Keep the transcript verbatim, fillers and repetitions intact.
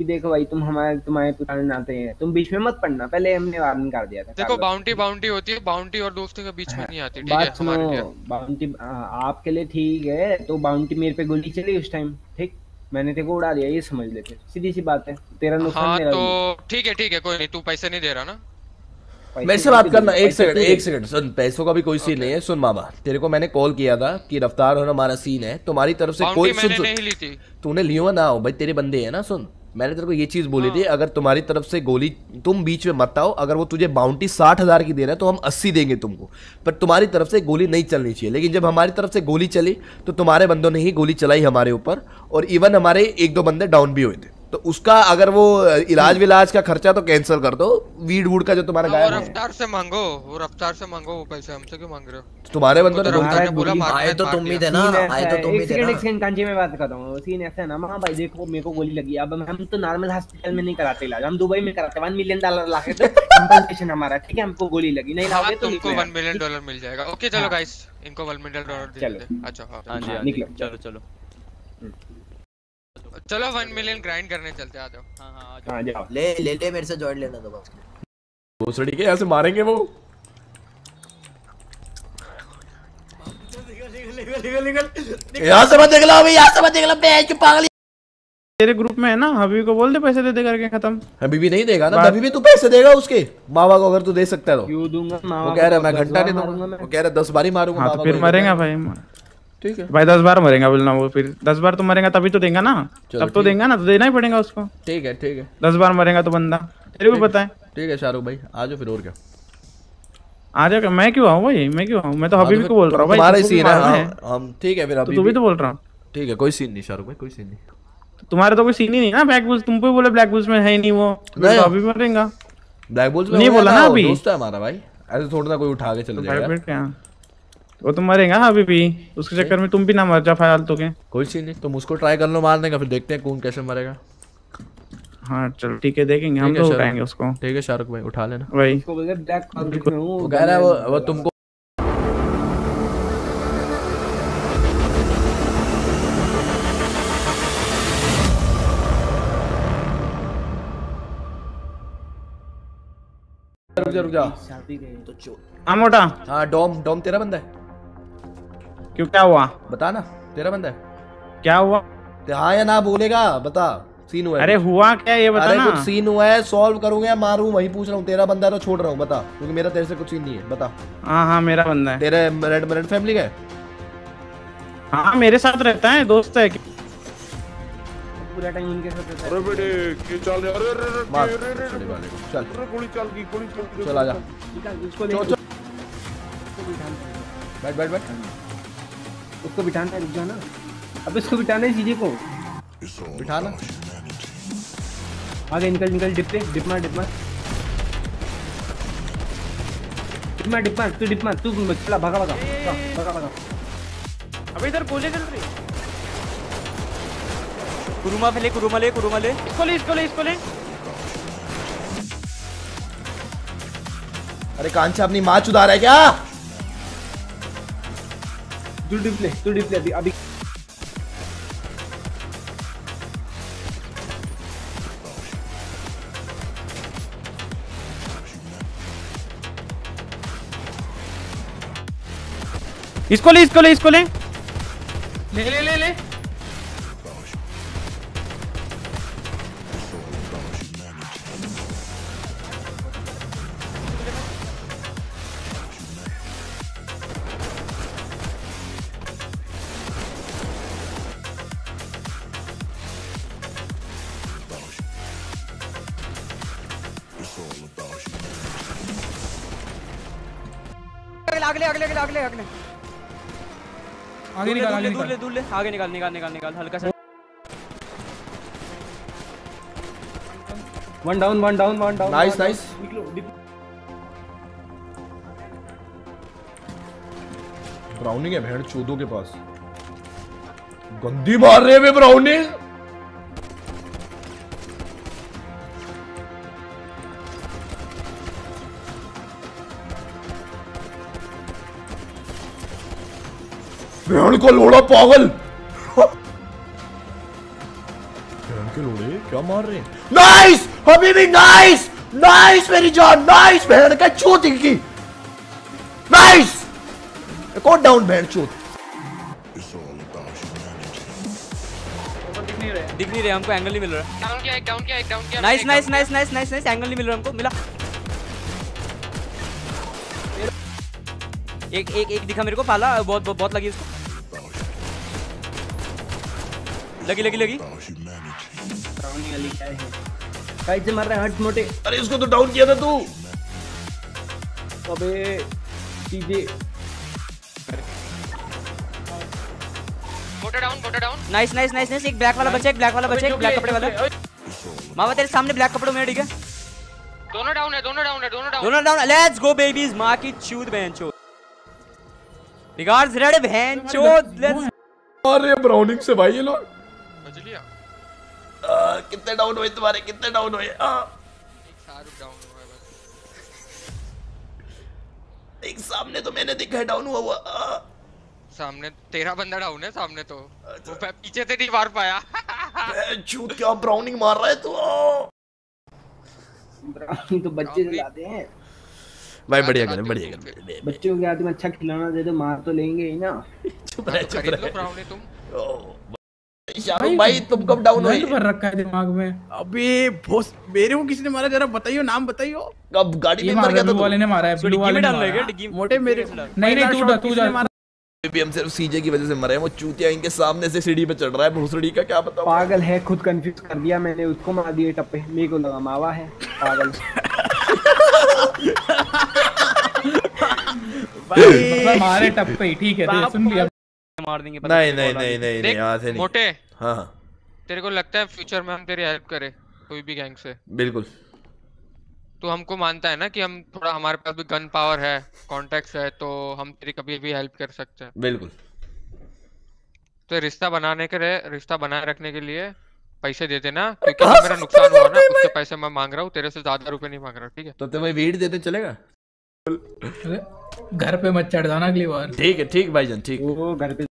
कि देखो भाई तुम हमारे तुम्हारे पुराने नाते हैं, तुम बीच में मत पड़ना, पहले हमने वार्निंग कर दिया था। देखो बाउंटी बाउंटी होती है, बाउंटी और दोस्ती के बीच में हाँ, नहीं आती, ठीक है बात सुनो, हमारे लिए। बाउंटी आपके लिए ठीक है, तो बाउंटी मेरे पे गोली चली उस टाइम, ठीक, मैंने तेरे को उड़ा दिया, ये समझ लेते, सीधी सी बात है, तेरा नुकसान हाँ मेरा तो भी। ठीक है ठीक है, कोई नहीं, तू पैसे नहीं दे रहा ना। मेरे पैसे से मैं बात क्यों करना, दूंगा, एक पैसे सेकंड तू एक दे। सेकंड सुन, पैसों का भी कोई सीन ओके। नहीं है। सुन मामा, तेरे को मैंने कॉल किया था कि रफ्तार और हमारा सीन है, तुम्हारी तरफ से बाउंटी कोई सुन मैंने सुन नहीं ली थी। तूने लियो ना हो भाई, तेरे बंदे हैं ना। सुन, मैंने तेरे को ये चीज बोली थी, हाँ अगर तुम्हारी तरफ से गोली, तुम बीच में मत आओ, अगर वो तुझे बाउंटी साठ हजार की दे रहा है तो हम अस्सी देंगे तुमको, पर तुम्हारी तरफ से गोली नहीं चलनी चाहिए। लेकिन जब हमारी तरफ से गोली चली तो तुम्हारे बंदों ने ही गोली चलाई हमारे ऊपर, और इवन हमारे एक दो बंदे डाउन भी हुए थे। तो उसका अगर वो इलाज विलाज का खर्चा तो कैंसिल कर दो, वीड वूड का जो तुम्हारा हाँ, वो गायब है। रफ्तार से मांगो, वो रफ्तार से मांगो वो पैसे, हमसे क्यों मांग रहे हो? तुम्हारे तुमको बंदों तो ने गोली रफ्तार ने तुम्हारा बोला गोली मार आए तो मार तुम ही दिया। थे ना, सीन ऐसा आए तो है, तुम ही एक थे सेकंड ना। एक सेकंड कांची में बात करता हूँ, सीन ऐसा है ना माँ भाई, देखो मेरे को गोली लगी, अब हम तो नॉर्मल हॉस्पिटल में नहीं कराते इलाज, हम दुबई में कराते, वन मिलियन डॉलर ला के, तो कंपनसेशन हमारा, ठीक है, हमको गोली लगी नहीं हाँ लाओगे तो तुमको निकलो वन मिलियन डॉलर मिल जाएगा। ओके चलो हाँ। गाइस, इनको वन मिलियन डॉलर दे चलो। देते। अच्छा हाँ हाँ जी हाँ, हाँ जी, निकलो चलो चलो। चलो वन मिलियन ग्राइंड करने चलते, आ जाओ। हाँ हाँ आ जाओ। हाँ जाओ। ले ले ले मेरे से जॉइन लेना तो बस। भोसड़ी के यहाँ से मारेंगे वो। यहाँ से मत निकलो अभी, यहाँ से मत निकलो, बेच पागल। तेरे ग्रुप में है ना, हबीबी को बोल दे पैसे दे दे करके खत्म। अभी भी नहीं देगा ना, अभी भी तू पैसे देगा उसके मामा को, अगर तू दे सकता है तो। क्यों दूंगा, वो कह रहा है मैं घंटा नहीं दूंगा, वो कह रहा है दस बार ही मारूंगा हाँ तो मामा फिर को। मरेगा भाई, ठीक है भाई दस बार मरेगा बोलना, वो फिर दस बार तो मरेगा तभी तो देगा ना, तब तो देगा ना, तो देना ही पड़ेगा उसको। ठीक है ठीक है, दस बार मरेगा तो बंदा, तेरे को पता है। ठीक है शाहरुख भाई, आ जाओ फिर, और क्या। आ जाएगा, मैं क्यों आऊँ भाई, मैं क्यों आऊँ, मैं तो हबीबी को बोल रहा हूँ भाई, तुम्हारा ही तुमको भी सीन है। मारना हाँ, हम ठीक है फिर, तो अभी तू भी तो बोल रहा हूँ। ठीक है, कोई सीन नहीं शाहरुख भाई, कोई सीन नहीं। तुम्हारा तो कोई सीन ही नहीं ना, ब्लैक बुल्स, तुमको बोले ब्लैक बुल्स में है ही नहीं वो, नहीं। तो अभी मरेगा। ब्लैक बोल्स नहीं बोला ना अभी, दोस्त है हमारा भाई, ऐसे थोड़ा ना कोई उठा के चले जाएगा। भाई फिर क्या, वो तो मरेगा अभी भी, उसके चक्कर में तुम भी ना मर जा फालतू के। कोई सीन नहीं, तुम उसको ट्राई कर लो मारने का, फिर देखते हैं कौन कैसे मरेगा। हाँ चलो ठीक है, देखेंगे हम तो उठाएंगे उसको। ठीक है शाहरुख भाई, उठा लेना। वही उसको बोलते ब्लैक कॉर्पोरेट में हूँ, वो कह रहा है वो वो तुमको रुक जा रुक जा। शादी गए तो चो हाँ मोटा, हाँ डोम, डोम तेरा बंदा है, क्यों क्या हुआ, बता ना, तेरा बंदा है। क्या हुआ, ते हाँ या ना बोलेगा, बता, सीन हुआ है अरे कुछ? हुआ क्या ये बता अरे ना। कुछ सीन हुआ है, सॉल्व करूंगा या मारूं, वही पूछ रहा हूँ। तेरा बंदा है तो छोड़ रहा हूँ, बता, क्योंकि मेरा तेरे से कुछ सीन नहीं है, बता। हाँ हाँ मेरा बंदा है। तेरे रेड रेड फैमिली का है? हाँ मेरे साथ रहता है, दोस्त है। पूरा टाइम उनके साथ रहता है। अरे बेटे क्या चल रहा है? अरे अरे अरे मार, अरे अरे चल वाले को, चल अरे गोली चल गई, गोली चल गई। चल आजा, निकाल, उसको ले, चल चल, उसको बिठाना है। बैठ बैठ बैठ। उसको बिठाना है, रुक जाना, अब इसको बिठाना है चीजे को, बिठा ना। आगे निकल निकल, डिप पे, डिप मार, डिप मार, डिप मार, डिप मार, तू डिप मार, तू चला, भागा भागा भागा भागा। अबे इधर गोली चल रही, कुरुमा ले कुरुमा ले कुरुमा ले। इसको ले इसको ले इसको ले। अरे कांचा अपनी माँ चुदा रहा है क्या? तू डिप ले, तू डिप ले अभी अभी। इसको ले इसको ले इसको ले ले ले ले ले। अगले अगले अगले अगले अगले आगे निकाल, आगे दूर ले निकाल। दूर ले, आगे निकाल निकाल निकाल निकाल हल्का सा। One down, one down, one down. Nice nice. निकलो डिप। ब्राउनिंग है भेड़ चोदों के पास, गंदी मार रहे हैं ब्राउनिंग। भेड़ को लोड़ा पागल। भेड़ के लोड़े क्या मार रहे हैं? नाइस हबीबी, नाइस नाइस मेरी जान, नाइस बहन का चूत इनकी, नाइस एक और डाउन बहन चूत। दिख नहीं रहे हमको, एंगल नहीं मिल रहा। डाउन किया एक, डाउन किया एक, डाउन किया। Nice nice nice nice nice nice, angle नहीं मिल रहा हमको। मिला एक एक एक दिखा मेरे को, पाला बहुत बहुत, बहुत लगी उसको। लगी लगी लगी ब्राउनी वाली क्या है? कैसे मार रहा है हट मोटे? अरे इसको तो डाउन किया था तू। अबे सीधे मोटा डाउन, मोटा down. Nice nice nice nice. एक ब्लैक वाला बचा, एक ब्लैक वाला बचा, एक ब्लैक कपड़े वाला। मामा तेरे सामने ब्लैक कपड़ों में, ठीक है? दोनों डाउन है, दोनों डाउन है, दोनों डाउन। दोनों डाउन। लेट्स गो बेबीज, मां की चूत बहनचोद। रिगार्ड्स रेड बहनचोद। लेट्स अरे ब्राउनिंग से भाई ये लोग। बच लिया। आ, कितने डाउन हुए तुम्हारे, कितने डाउन हुए? आ, एक सारू डाउन हुआ है बस। एक सामने तो मैंने देखा है डाउन हुआ हुआ। आ, सामने तेरा बंदा डाउन है सामने, तो वो पे- पीछे से नहीं मार पाया। चूत क्या ब्राउनिंग मार रहा है तू? आ। ब्राउनी तो बच्चे दिलाते हैं। भाई बढ़िया करें, बढ़िया करें। बच्चों के हाथ में अच्छा खिलौना दे दो, मार तो लेंगे ही ना। चुप रहे, चुप खरीद लो रहे। ब्राउनी तुम। शाहरुख भाई तुम कब डाउन हुए? भर रखा है दिमाग में। अबे बॉस, मेरे को किसने मारा जरा बताइयो, नाम बताइयो। कब गाड़ी ये में मर गया था ब्लू वाले तू? ने मारा है, ब्लू वाले ने डाल मारा लेगा है। डिग्गी मोटे मेरे नहीं नहीं तू तू जा। अभी हम सिर्फ सीजे की वजह से मरे हैं, वो चूतिया इनके सामने से सीढ़ी पे चढ़ रहा है, भूसड़ी का क्या बताऊं। पागल है, खुद कंफ्यूज कर दिया मैंने, उसको मार दिए टप्पे, मेरे को लगा मावा है पागल। भाई मारे टप्पे ही, ठीक है दे, सुन लिया। मार देंगे। पता नहीं नहीं नहीं कौन आ नहीं गया। नहीं नहीं देख यहाँ से नहीं। मोटे, हाँ हाँ तेरे को लगता है फ्यूचर में हम तेरी हेल्प करें कोई भी गैंग से? बिल्कुल। तू हमको मानता है ना कि हम थोड़ा, हमारे पास भी गन पावर है, कॉन्टेक्ट्स है, तो हम तेरी कभी भी हेल्प कर सकते हैं। बिल्कुल। तो रिश्ता बनाने के लिए, रिश्ता बनाए रखने के लिए पैसे दे देना, क्योंकि जो मेरा नुकसान हुआ ना उसके पैसे मैं मांग रहा हूँ, तेरे से ज्यादा रुपए नहीं मांग रहा, ठीक है? तो तुम्हें वीड देते चलेगा? घर पे मत चढ़ जाना अगली बार। ठीक है ठीक भाईजान, ठीक। वो घर पे